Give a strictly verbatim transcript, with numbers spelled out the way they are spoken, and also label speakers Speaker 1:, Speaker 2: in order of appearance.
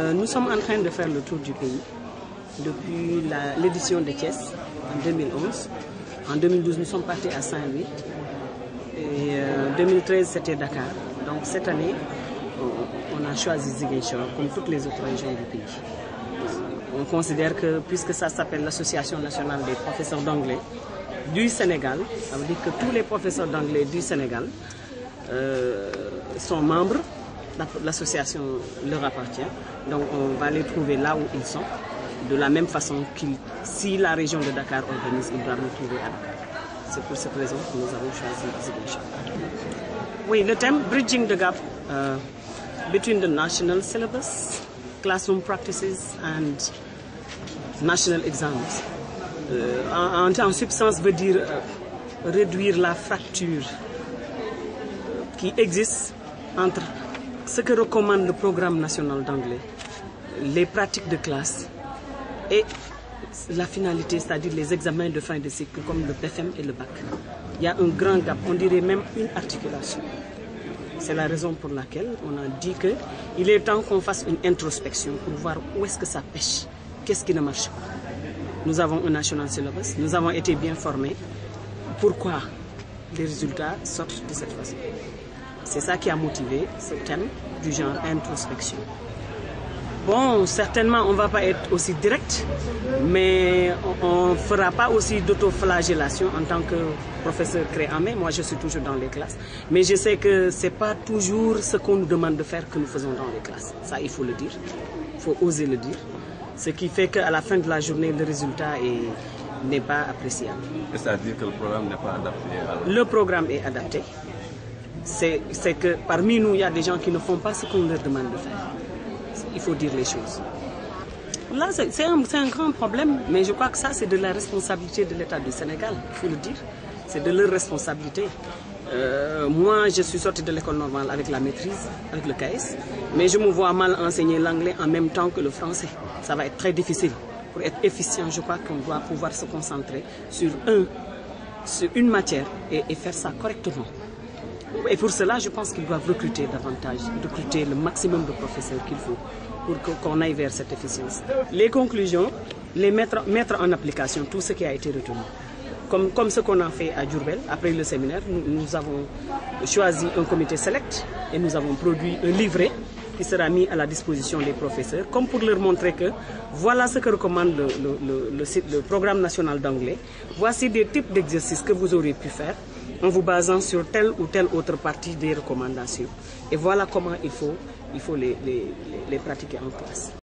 Speaker 1: Nous sommes en train de faire le tour du pays depuis l'édition de Thiès en deux mille onze. En deux mille douze, nous sommes partis à Saint-Louis. Et en euh, deux mille treize, c'était Dakar. Donc cette année, on, on a choisi Ziguinchor comme toutes les autres régions du pays. On considère que puisque ça s'appelle l'Association nationale des professeurs d'anglais du Sénégal, ça veut dire que tous les professeurs d'anglais du Sénégal euh, sont membres. L'association leur appartient, donc on va les trouver là où ils sont, de la même façon que si la région de Dakar organise, ils doivent nous trouver à Dakar. C'est pour cette raison que nous avons choisi Ziguinchor. Oui, le thème Bridging the Gap uh, between the national syllabus, classroom practices and national exams. Euh, en, en substance veut dire euh, réduire la fracture qui existe entre ce que recommande le programme national d'anglais, les pratiques de classe et la finalité, c'est-à-dire les examens de fin de cycle comme le B F M et le bac. Il y a un grand gap, on dirait même une articulation. C'est la raison pour laquelle on a dit qu'il est temps qu'on fasse une introspection pour voir où est-ce que ça pêche, qu'est-ce qui ne marche pas. Nous avons un national syllabus, nous avons été bien formés. Pourquoi les résultats sortent de cette façon? C'est ça qui a motivé ce thème du genre introspection. Bon, certainement, on ne va pas être aussi direct, mais on ne fera pas aussi d'autoflagellation en tant que professeur créamé. Moi, je suis toujours dans les classes. Mais je sais que ce n'est pas toujours ce qu'on nous demande de faire que nous faisons dans les classes. Ça, il faut le dire. Il faut oser le dire. Ce qui fait qu'à la fin de la journée, le résultat n'est pas appréciable.
Speaker 2: C'est-à-dire que le programme n'est pas adapté à...
Speaker 1: Le programme est adapté. C'est que parmi nous, il y a des gens qui ne font pas ce qu'on leur demande de faire. Il faut dire les choses. Là, c'est un, un grand problème, mais je crois que ça, c'est de la responsabilité de l'État du Sénégal, il faut le dire. C'est de leur responsabilité. Euh, moi, je suis sorti de l'école normale avec la maîtrise, avec le K S, mais je me vois mal enseigner l'anglais en même temps que le français. Ça va être très difficile. Pour être efficient, je crois qu'on doit pouvoir se concentrer sur, un, sur une matière et, et faire ça correctement. Et pour cela, je pense qu'ils doivent recruter davantage, recruter le maximum de professeurs qu'il faut pour qu'on aille vers cette efficience. Les conclusions, les mettre, mettre en application tout ce qui a été retenu. Comme, comme ce qu'on a fait à Diourbel, après le séminaire, nous, nous avons choisi un comité select et nous avons produit un livret qui sera mis à la disposition des professeurs, comme pour leur montrer que voilà ce que recommande le, le, le, le, le programme national d'anglais. Voici des types d'exercices que vous aurez pu faire en vous basant sur telle ou telle autre partie des recommandations. Et voilà comment il faut, il faut les, les, les pratiquer en classe.